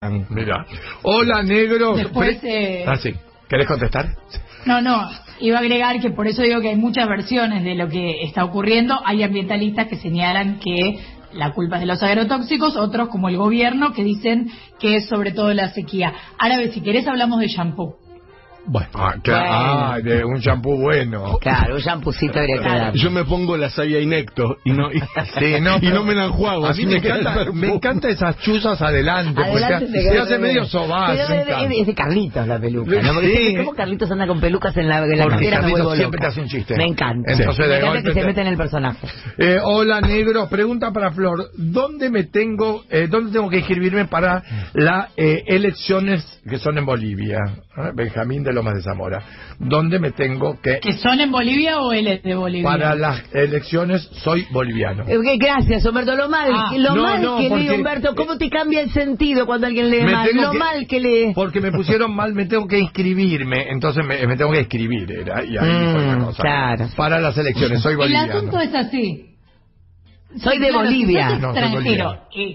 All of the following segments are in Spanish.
Instagram. Mira. Hola, negros. Después, sí. ¿Querés contestar? No, iba a agregar que por eso digo que hay muchas versiones de lo que está ocurriendo. Hay ambientalistas que señalan que la culpa es de los agrotóxicos, otros como el gobierno que dicen que es sobre todo la sequía. Ahora, si querés hablamos de shampoo. Bueno, claro. De un shampoo bueno. Claro, un champucito debería quedar. Yo me pongo la savia Inecto y no me la enjuago. A mí me encanta esas chuzas adelante porque se hace medio sobazo. Es de Carlitos la peluca, ¿no? Porque ¿cómo Carlitos anda con pelucas en la cartera? Me vuelvo siempre te loca. hace un chiste. Me encanta. Entonces, me encanta que se mete en el personaje. Hola, negros. Pregunta para Flor. ¿Dónde tengo que inscribirme para las elecciones que son en Bolivia? Benjamín de Lomas de Zamora. ¿Dónde me tengo que...? ¿Que son en Bolivia o él es de Bolivia? Para las elecciones soy boliviano. Gracias, Humberto. Lo mal que lee Humberto, ¿cómo te cambia el sentido cuando alguien lee mal? Mal que lee. Porque me pusieron mal, me tengo que inscribirme, entonces me tengo que escribir, y ahí fue una cosa. Claro. Para las elecciones, soy boliviano. El asunto es así. Soy de Bolivia. Si sos extranjero,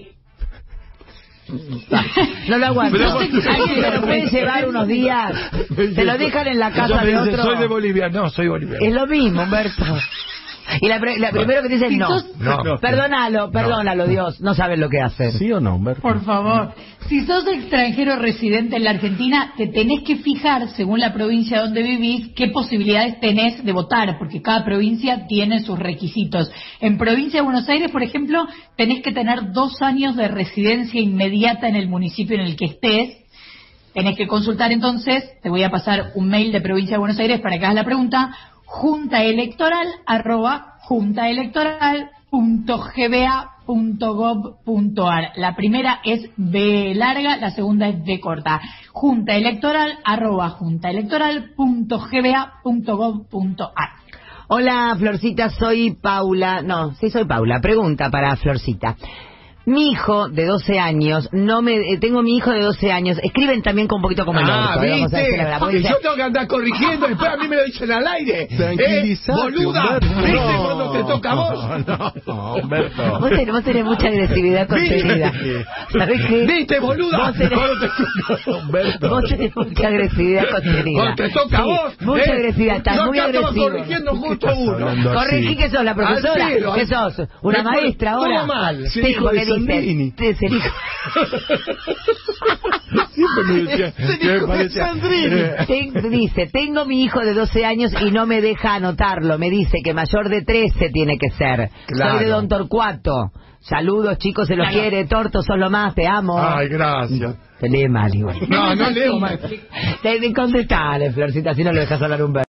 no lo aguanto. Alguien te lo puede llevar unos días. Te lo dejan en la casa de otro. Soy de Bolivia. No, soy boliviano. Es lo mismo, Humberto. Y la primero que te dicen no. Perdónalo, Dios. No sabes lo que hacer. ¿Sí o no, Humberto? Por favor. Si sos extranjero residente en la Argentina, te tenés que fijar, según la provincia donde vivís, qué posibilidades tenés de votar, porque cada provincia tiene sus requisitos. En provincia de Buenos Aires, por ejemplo, tenés que tener 2 años de residencia inmediata en el municipio en el que estés. Tenés que consultar entonces, te voy a pasar un mail de provincia de Buenos Aires para que hagas la pregunta, juntaelectoral@juntaelectoral.gba.gov.ar. La primera es B larga, la segunda es B corta. juntaelectoral@juntaelectoral.gba.gov.ar. Hola, Florcita, soy Paula. Soy Paula. Pregunta para Florcita. Mi hijo de 12 años, tengo mi hijo de 12 años, escriben también con un poquito como el orto. ¿Viste? Porque yo tengo que andar corrigiendo, después a mí me lo dicen al aire. Tranquilízate, boluda, ¿viste cuando te toca a vos? No, Humberto. Vos tenés mucha agresividad contenida. ¿Sabés qué? ¿Viste, boluda? Vos tenés mucha agresividad contenida. Cuando te toca a vos. Mucha agresividad, estás muy agresivo. Yo corrigiendo justo uno. Corregí que sos la profesora. ¿Qué sos? ¿Una maestra ahora? Todo mal. Hijo que dice. Siempre me decía que me parecía... Dice, tengo mi hijo de 12 años y no me deja anotarlo. Me dice que mayor de 13 tiene que ser. Claro. Soy de Don Torcuato. Saludos, chicos, se los quiere. Torto, sos lo más, te amo. Ay, gracias. Te lee mal igual. No leo mal. Contestale, Florcita, si no lo dejas hablar un verbo.